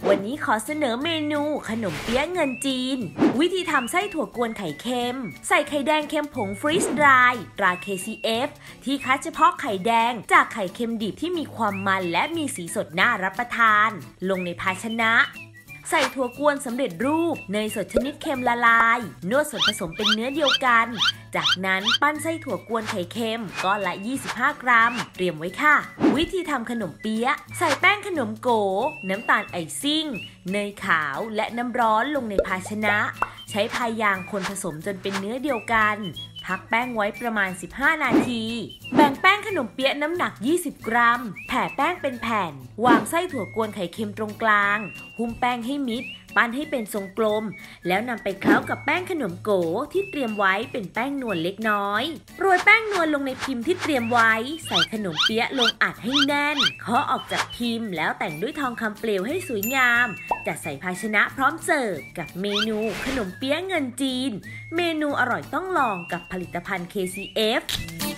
วันนี้ขอเสนอเมนูขนมเปี๊ยะเงินจีนวิธีทำไส้ถั่วกวนไข่เค็มใส่ไข่แดงเค็มผงฟรีซดรายตรา KCF ที่คัดเฉพาะไข่แดงจากไข่เค็มดิบที่มีความมันและมีสีสดน่ารับประทานลงในภาชนะใส่ถั่วกวนสำเร็จรูปเนยสดชนิดเค็มละลายนวดส่วนผสมเป็นเนื้อเดียวกันจากนั้นปั้นไส้ถั่วกวนไข่เค็มก้อนละ25 กรัมเตรียมไว้ค่ะวิธีทำขนมเปี๊ยะใส่แป้งขนมโกน้ำตาลไอซิ่งเนยขาวและน้ำร้อนลงในภาชนะใช้พายางคนผสมจนเป็นเนื้อเดียวกันพักแป้งไว้ประมาณ15 นาทีแบ่งแป้งขนมเปี๊ยะน้ำหนัก20 กรัมแผ่แป้งเป็นแผ่นวางไส้ถั่วกวนไข่เค็มตรงกลางหุ้มแป้งให้มิดปั้นให้เป็นทรงกลมแล้วนำไปเคล้ากับแป้งขนมโกที่เตรียมไว้เป็นแป้งนวลเล็กน้อยโรยแป้งนวลลงในพิมพ์ที่เตรียมไว้ใส่ขนมเปี๊ยะลงอัดให้แน่นเคาะออกจากพิมพ์แล้วแต่งด้วยทองคำเปลวให้สวยงามจัดใส่ภาชนะพร้อมเสิร์ฟกับเมนูขนมเปี๊ยะเงินจีนเมนูอร่อยต้องลองกับผลิตภัณฑ์ KCF